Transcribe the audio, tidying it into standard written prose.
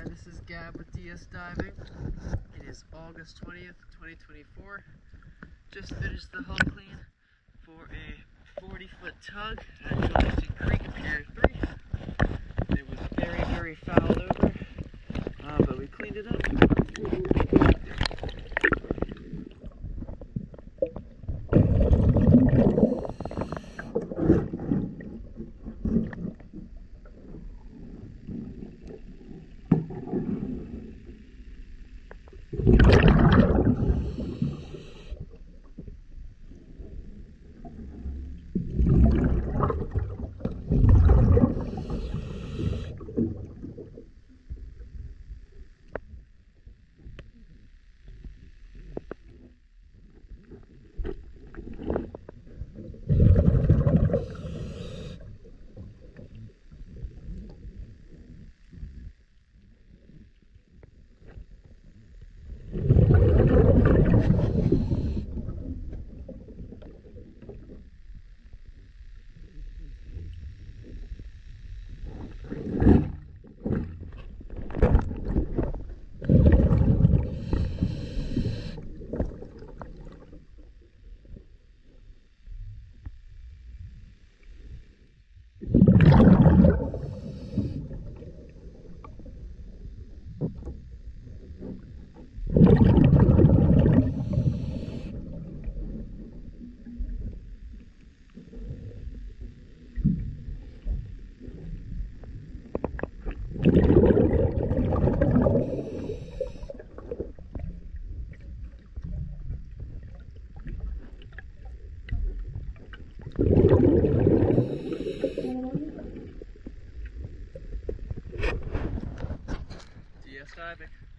This is Gab with DS Diving. It is August 20th, 2024. Just finished the hull clean for a 40-foot tug at Johnson Creek, Pier 3. It was very fouled over, but we cleaned it up. DS Diving.